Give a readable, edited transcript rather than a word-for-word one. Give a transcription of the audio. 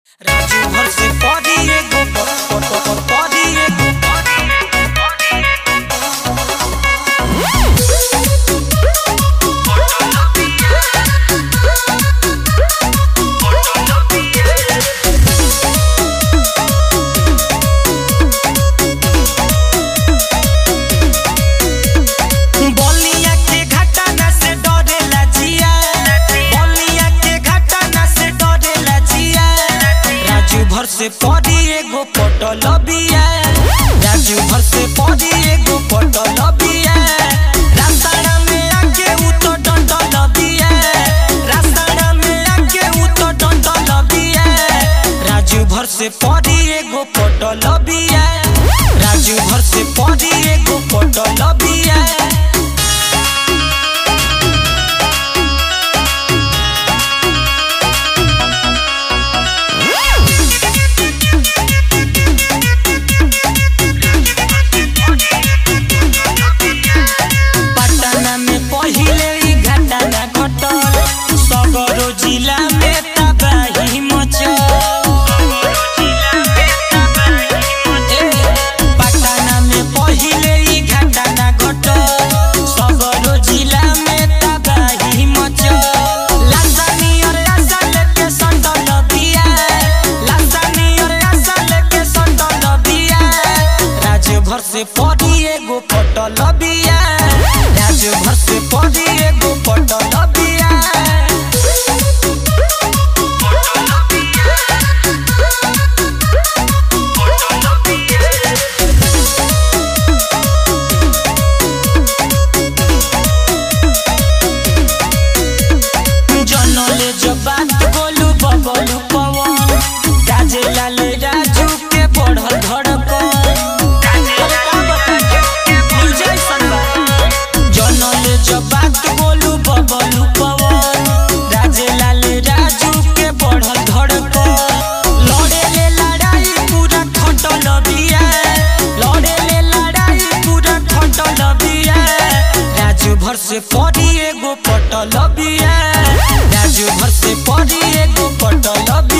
राजू भर से पौधी एगो पौधी एगो बलिया के घटना से डरेला जिया, बलिया के घटना से डरेला जिया। राजू भर से पौधी एगो पटल बिया, राजू भर से पौधी एगो पटल बिया। रास्ता में आके उ तो डंडल बिया, रास्ता में आके उ तो डंडल बिया। राजू भर से पौधी एगो पटल बिया, राजू भर से पौधी एगो पटल बिया। पटना में पहिले ई घटना घटल, सगरो जिला में तबाही मचल। पटना में पहिले ई घटना घटल, सगरो जिला में तबाही मचल। लासानी और असल के संडल बिया, लासानी और असल के संडल बिया। राजू भर से पौधी एगो पटल बिया, राजू भर से पौधी एगो पटल बिया। जनले जो बात बोलू बबलू पवन, राजे लाल राजू के बढ़ल धड़कन। जनले जो बात बोलू बबलू पवन, राजे लाल राजू के बढ़ल धड़कन। लड़े ले लड़ाई पूरा खटल बिया, लड़े ले लड़ाई पूरा खटल बिया। राजू भर से पौधी एगो पटल बिया, राजू भर से पौधी एगो पटल बिया।